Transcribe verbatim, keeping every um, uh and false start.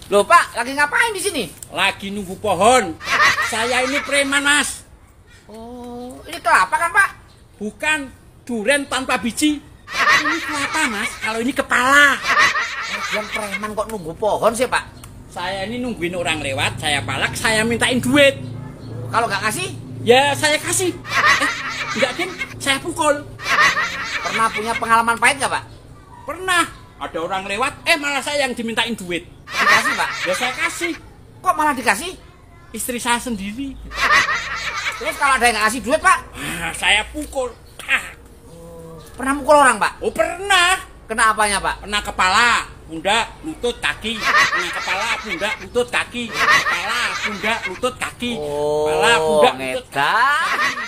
Loh Pak, lagi ngapain di sini? Lagi nunggu pohon. Saya ini preman, Mas. Oh, ini kelapa kan Pak? Bukan duren tanpa biji. Ini kelapa, Mas. Kalau ini kepala. Yang preman kok nunggu pohon sih Pak? Saya ini nungguin orang lewat, saya palak, saya mintain duit. Kalau nggak ngasih? Ya saya kasih. Eh, enggak, Din, saya pukul. Pernah punya pengalaman pahit nggak Pak? Pernah. Ada orang lewat, eh malah saya yang dimintain duit. Dikasih Pak? Ya saya kasih. Kok malah dikasih? Istri saya sendiri. Terus kalau ada yang nggak ngasih duit Pak? Ah, saya pukul. Ah. Pernah mukul orang Pak? Oh pernah. Kena apanya Pak? Kena kepala, pundak, lutut, kaki. Kena kepala, pundak, lutut, kaki. Kepala, pundak, lutut, kaki. Oh, Kepala, pundak, lutut, kaki. ngedar.